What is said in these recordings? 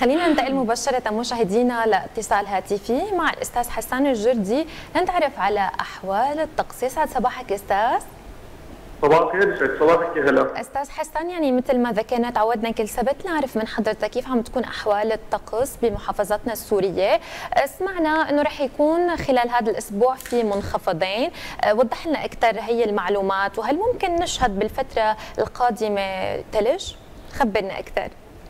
خلينا ننتقل مباشرة مشاهدينا لاتصال هاتفي مع الأستاذ حسان الجردي لنتعرف على أحوال الطقس. يسعد صباحك أستاذ. صباح الخير، يسعد صباحك يا هلا. أستاذ حسان، يعني مثل ما ذكرنا تعودنا كل سبت نعرف من حضرتك كيف عم تكون أحوال الطقس بمحافظتنا السورية. سمعنا أنه رح يكون خلال هذا الأسبوع في منخفضين، وضح لنا أكثر هي المعلومات، وهل ممكن نشهد بالفترة القادمة ثلج؟ خبرنا أكثر.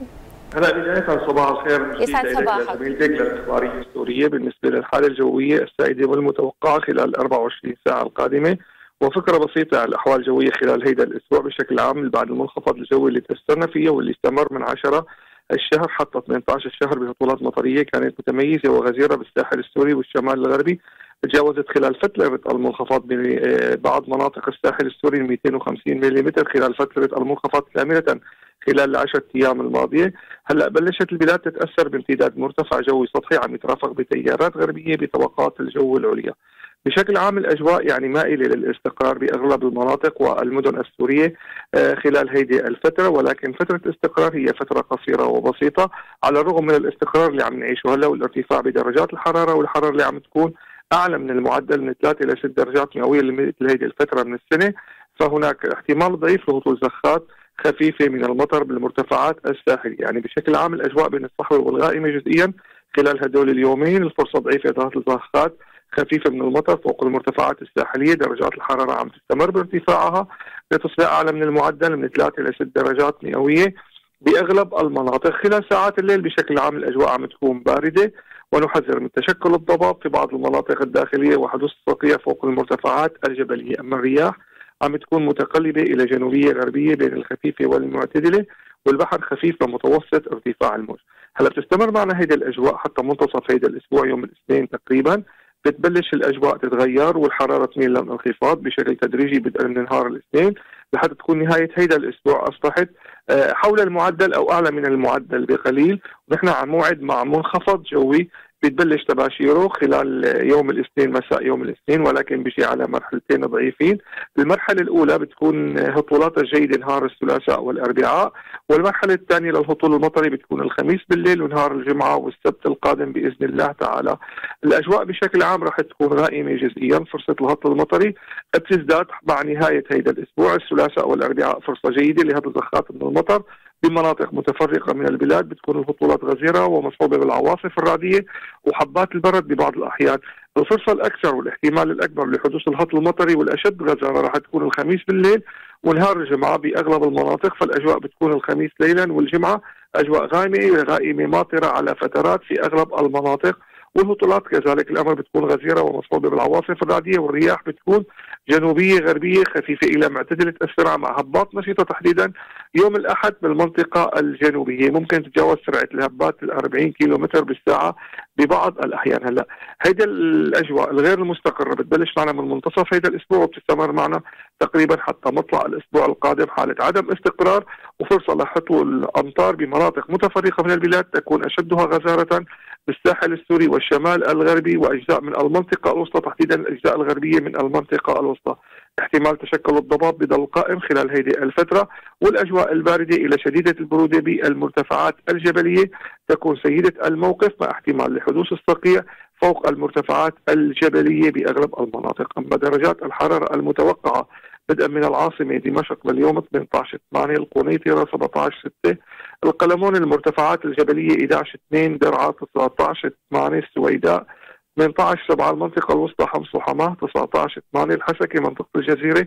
هلا بداية صباح الخير، يسعد صباحك زميلتك للإخبارية السورية بالنسبة للحالة الجوية السائدة والمتوقعة خلال 24 ساعة القادمة، وفكرة بسيطة على الأحوال الجوية خلال هيدا الأسبوع بشكل عام بعد المنخفض الجوي اللي تأثرنا فيه واللي استمر من 10 الشهر حتى 18 الشهر بهطولات مطرية كانت متميزة وغزيرة بالساحل السوري والشمال الغربي. تجاوزت خلال فترة المنخفض ببعض مناطق الساحل السوري 250 ملم خلال فترة المنخفض كاملة خلال ال10 أيام الماضية. هلا بلشت البلاد تتأثر بامتداد مرتفع جوي سطحي عم يترافق بتيارات غربية بطبقات الجو العليا. بشكل عام الأجواء يعني مائلة للاستقرار بأغلب المناطق والمدن السورية خلال هذه الفترة، ولكن فترة الاستقرار هي فترة قصيرة وبسيطة على الرغم من الاستقرار اللي عم نعيشه هلا والارتفاع بدرجات الحرارة، والحرارة اللي عم تكون أعلى من المعدل من 3 إلى 6 درجات مئوية مثل هذه الفترة من السنة. فهناك احتمال ضعيف لهطول زخات خفيفة من المطر بالمرتفعات الساحلية. يعني بشكل عام الأجواء بين الصحراء والغائمة جزئيا خلال هدول اليومين، الفرصة ضعيفة لهطول زخات خفيفة من المطر فوق المرتفعات الساحلية. درجات الحرارة عم تستمر بارتفاعها لتصبح أعلى من المعدل من 3 إلى 6 درجات مئوية بأغلب المناطق. خلال ساعات الليل بشكل عام الأجواء عم تكون باردة، ونحذر من تشكل الضباب في بعض المناطق الداخلية وحدوث الصقيع فوق المرتفعات الجبلية. أما الرياح عم تكون متقلبة إلى جنوبية غربية بين الخفيفة والمعتدلة، والبحر خفيف لمتوسط ارتفاع الموج. هلا بتستمر معنا هيدي الأجواء حتى منتصف هيدا الأسبوع يوم الاثنين تقريبا. بتبلش الأجواء تتغير والحرارة تميل للانخفاض بشكل تدريجي بدءا من نهار الاثنين لحتى تكون نهاية هيدا الأسبوع أصبحت حول المعدل أو أعلى من المعدل بقليل. ونحن على موعد مع منخفض جوي بتبلش تباشيره خلال يوم الاثنين مساء يوم الاثنين، ولكن بيجي على مرحلتين ضعيفين. المرحلة الأولى بتكون هطولاتها جيدة نهار الثلاثاء والأربعاء، والمرحلة الثانية للهطول المطري بتكون الخميس بالليل ونهار الجمعة والسبت القادم بإذن الله تعالى. الأجواء بشكل عام راح تكون غائمة جزئيا. فرصة الهطول المطري بتزداد مع نهاية هيدا الأسبوع. الثلاثاء والأربعاء فرصة جيدة لهطول زخات من المطر بمناطق متفرقة من البلاد. بتكون الهطولات غزيرة ومصحوبة بالعواصف الرعدية وحبات البرد ببعض الأحيان. الفرصة الأكثر والاحتمال الأكبر لحدوث الهطل المطري والأشد غزارة راح تكون الخميس بالليل ونهار الجمعة بأغلب المناطق. فالأجواء بتكون الخميس ليلا والجمعة أجواء غائمة ماطرة على فترات في أغلب المناطق، والهطولات كذلك الأمر بتكون غزيرة ومصحوبة بالعواصف الرعدية، والرياح بتكون جنوبية غربية خفيفة إلى معتدلة السرعة مع هبات نشطة تحديدا يوم الأحد بالمنطقة الجنوبية. ممكن تتجاوز سرعة الهبات 40 كيلومتر بالساعة ببعض الأحيان. هلا هيدا الأجواء الغير المستقرة بتبلش معنا من منتصف هيدا الأسبوع وبتستمر معنا تقريبا حتى مطلع الأسبوع القادم. حالة عدم استقرار وفرصة لهطول الأمطار بمناطق متفرقة من البلاد تكون أشدها غزارة بالساحل السوري والشمال الغربي وأجزاء من المنطقة الوسطى، تحديدا الأجزاء الغربية من المنطقة الوسطى. احتمال تشكل الضباب بضل قائم خلال هذه الفترة، والأجواء الباردة إلى شديدة البرودة بالمرتفعات الجبلية تكون سيدة الموقف مع احتمال لحدوث الصقيع فوق المرتفعات الجبلية بأغلب المناطق. أما درجات الحرارة المتوقعة بدءا من العاصمة دمشق باليوم 18/8، القنيطرة 17/6، القلمون المرتفعات الجبلية 11/2، درعا 19/8، السويداء 18/7، المنطقة الوسطى حمص وحماه 19/8، الحسكة منطقة الجزيرة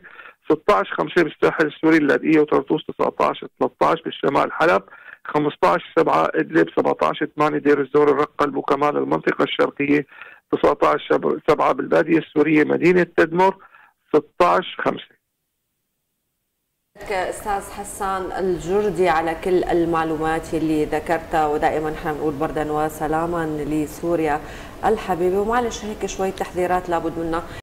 16/5 بالساحل السوري، اللاذقية وطرطوس 19/13 بالشمال، حلب 15/7، إدلب 17/8، دير الزور الرقة البوكمال المنطقة الشرقية 19/7 بالبادية السورية، مدينة تدمر 16/5. استاذ حسان الجردي على كل المعلومات اللي ذكرتها، ودائما نحن بنقول بردا وسلاما لسوريا الحبيبه. ومعلش هيك شوي تحذيرات لابد منها.